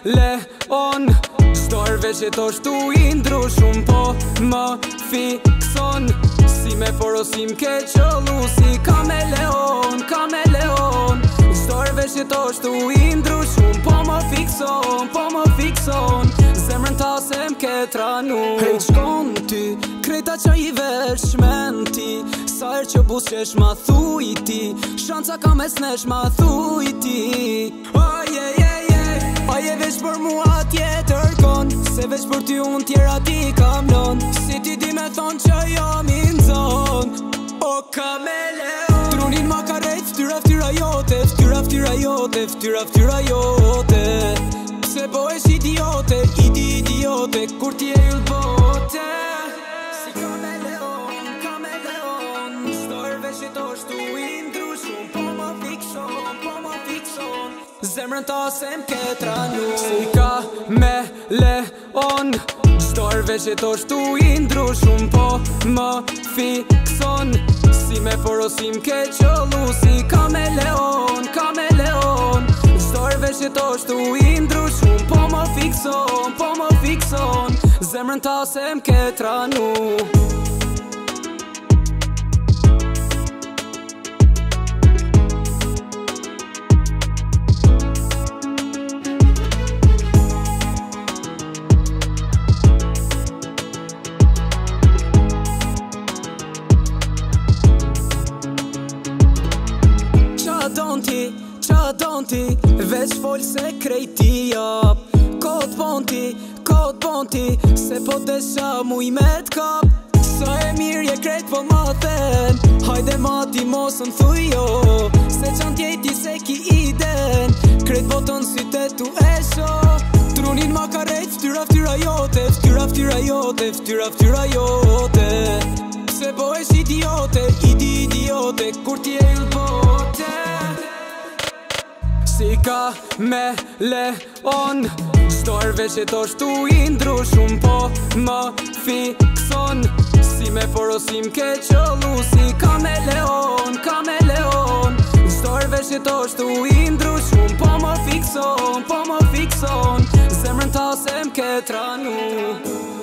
leon Shtorve që to shtu indru shumë po më fikson Si me porosim ke qëllu si kameleon Shtorve që to shtu indru shumë po më fikson Zemrën ta se m'ke tranu Hej qkon ty, krejta që i vesh shmenti Sa që busqesh ma thuj ti Shanca ka mes nesh ma thuj ti Aje veç për mua tjetër kon Se veç për ty unë tjera ti kam lon Si ti di me thon që jam i nxon O kameleon Trunin ma ka rejt ftyra jote Ftyra jote Se po esh idiote Kur ti e yll bote Si kameleon Shtorve që to shtu indru shumë po më fikson Zemrën ta se m'ke tranu Si kameleon Shtorve që to shtu indru shumë po më fikson Si me porosim ke qëllu si kameleon Shtorve që to shtu indru shumë po më fikson Zemrën ta se m'ke tranu Qa don ti, veç fol se krejti jap Kod ponti, se po desha muj me t'kap Sa e mirë je krejt po ma them Hajde mati mosën thuj jo Se qan tjeti se ki iden Krejt botën syte tu esho Trunin ma ka rejt ftyra jote Se po esh idiote Kur ti e yll bote Si kameleon Shtorve që to shtu indru shumë po më fikson Si me porosim ke qëllu si kameleon Shtorve që to shtu indru shumë po më fikson Zemrën ta se m'ke tranu